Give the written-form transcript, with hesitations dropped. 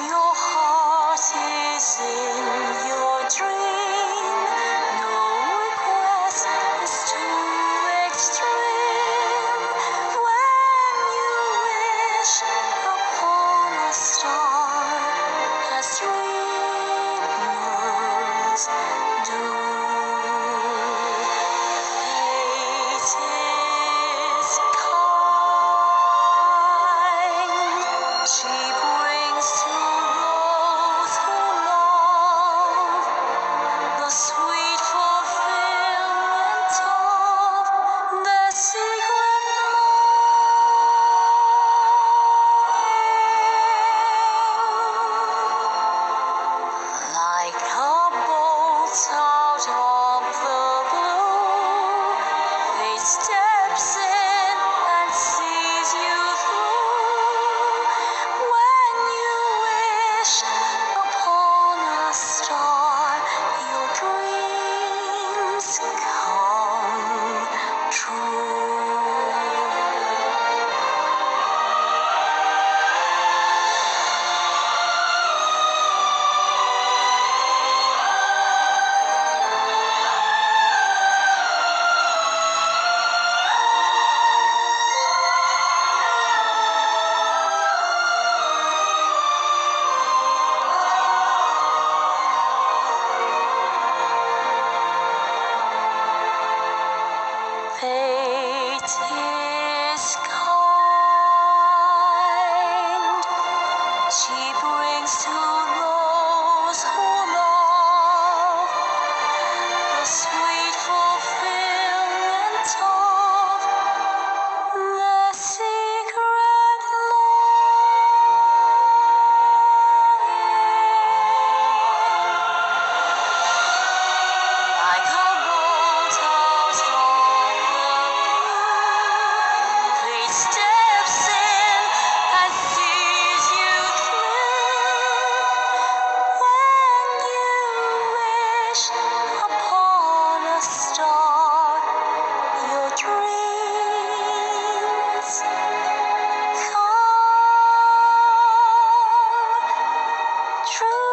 Your heart is in your dream. No request is too extreme. When you wish upon a star, as dreamers do. Fate is kind. She brings to those who love the sweet fulfillment of their secret longing. Like a bolt out of the blue, fate steps in and sees you through. When you wish upon a star, your dreams come true. Fate is kind. She brings to those who love the sweet fulfillment of their secret longing. Like a bolt out of the blue, fate steps in and sees you through. When you wish upon a star, your dreams come true.